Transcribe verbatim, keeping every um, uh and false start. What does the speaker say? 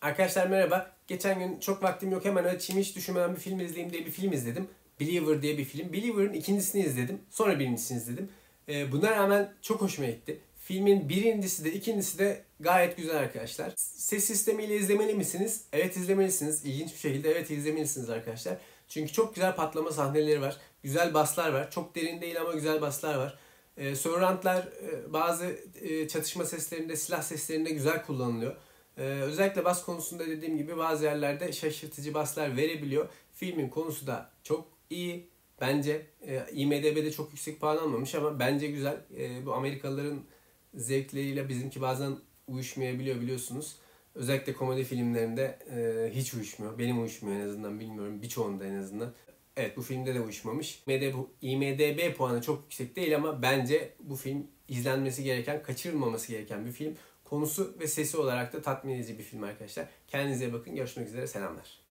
Arkadaşlar merhaba. Geçen gün çok vaktim yok, hemen açayım hiç düşünmeden bir film izleyeyim diye bir film izledim. Believer diye bir film. Believer'ın ikincisini izledim. Sonra birincisini izledim. Ee, buna rağmen çok hoşuma gitti. Filmin birincisi de ikincisi de gayet güzel arkadaşlar. Ses sistemiyle izlemeli misiniz? Evet, izlemelisiniz. İlginç bir şekilde evet izlemelisiniz arkadaşlar. Çünkü çok güzel patlama sahneleri var. Güzel baslar var. Çok derin değil ama güzel baslar var. Ee, surroundlar e, bazı e, çatışma seslerinde, silah seslerinde güzel kullanılıyor. Ee, özellikle bas konusunda dediğim gibi bazı yerlerde şaşırtıcı baslar verebiliyor. Filmin konusu da çok iyi. Bence e, IMDb'de çok yüksek puan almamış ama bence güzel. E, bu Amerikalıların zevkleriyle bizimki bazen uyuşmayabiliyor, biliyorsunuz. Özellikle komedi filmlerinde e, hiç uyuşmuyor. Benim uyuşmuyor en azından, bilmiyorum. Birçoğunda en azından. Evet, bu filmde de uyuşmamış. IMDb, IMDb puanı çok yüksek değil ama bence bu film izlenmesi gereken, kaçırılmaması gereken bir film. Konusu ve sesi olarak da tatmin edici bir film arkadaşlar. Kendinize iyi bakın. Görüşmek üzere. Selamlar.